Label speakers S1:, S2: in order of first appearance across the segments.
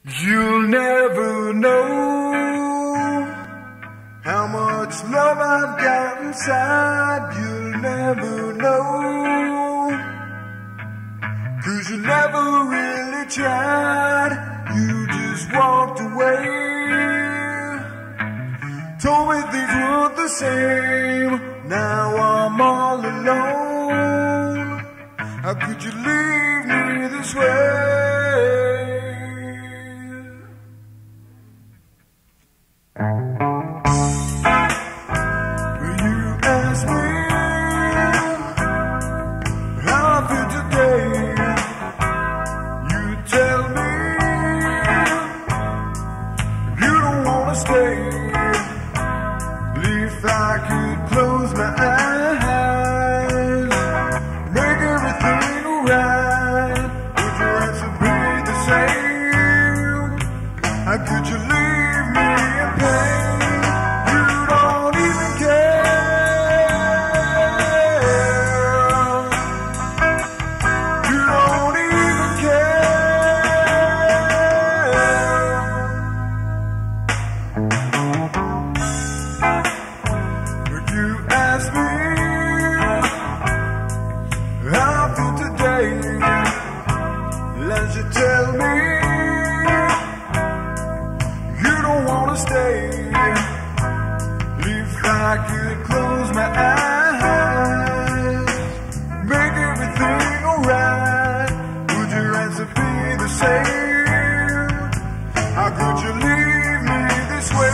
S1: You'll never know how much love I've got inside. You'll never know, 'cause you never really tried. You just walked away, told me things weren't the same. Now I'm all alone. How could you leave me this way? If I could close my eyes, make everything alright, would your answer be the same? How could you leave me in pain? You don't even care. You don't even You ask me how I feel today, as you tell me you don't wanna stay. If I could close my eyes, make everything alright, would your answer be the same? How could you leave me this way?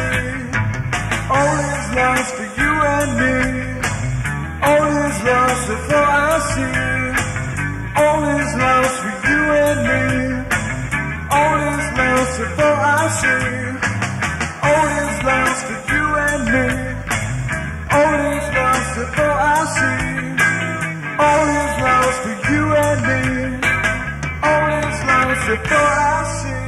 S1: All is lost for you and me. All is lost before I see. All is lost for you and me. All is lost before I see. All is lost for you and me. All is lost before I see. All is lost for you and me. All is lost before I see.